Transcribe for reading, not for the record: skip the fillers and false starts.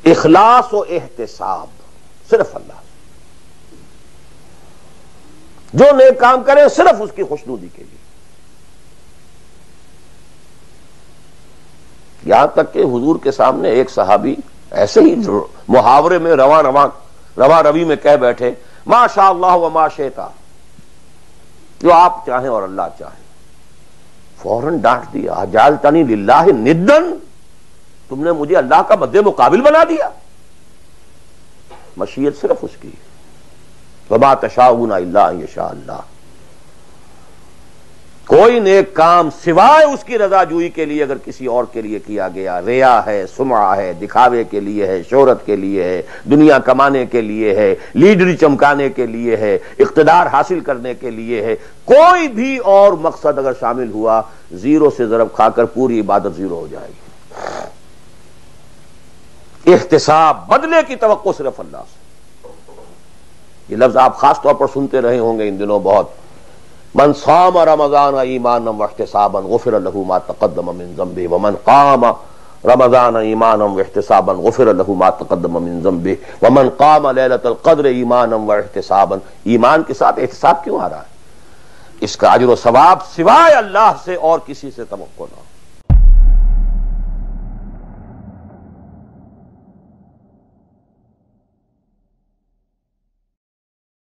اخلاص و احتساب صرف اللہ سے. جو نیک کام کرے صرف اس کی خوشنودی کے لیے. یہاں تک کہ حضور کے سامنے ایک صحابی ایسے ہی محاورے میں رواں روی میں کہہ بیٹھے ما شاء اللہ و ما شئت، جو آپ چاہیں اور اللہ چاہیں. فوراً ڈانٹ دیا اجعلتنی للہ ندن، تم نے مجھے اللہ کا مد مقابل بنا دیا. مشیت صرف اس کی. وما تشاءون الا ان یشاء اللہ. کوئی نیک کام سوائے اس کی رضا جوئی کے لیے اگر کسی اور کے لیے کیا گیا، ریا ہے، سمعہ ہے، دکھاوے کے لیے ہے، شہرت کے لیے ہے، دنیا کمانے کے لیے ہے، لیڈری چمکانے کے لیے ہے، اقتدار حاصل کرنے کے لیے ہے، کوئی بھی اور مقصد اگر شامل ہوا، زیرو سے ضرب کھا کر پوری عبادت زیرو ہو جائے گی. احتساب، بدلے کی توقع صرف اللہ سے. یہ لفظ آپ خاص طور پر سنتے رہے ہوں گے ان دنوں بہت. من صام رمضان ایمانا واحتسابا غفر له ما تقدم من ذنبه ومن قام رمضان ایمانا واحتسابا غفر له ما تقدم من ذنبه ومن قام ليلة القدر ایمانا واحتسابا. ایمان کے ساتھ احتساب کیوں آ رہا ہے؟ اس کا اجر و ثواب سوائے اللہ سے اور کسی سے توقع نہ ہو.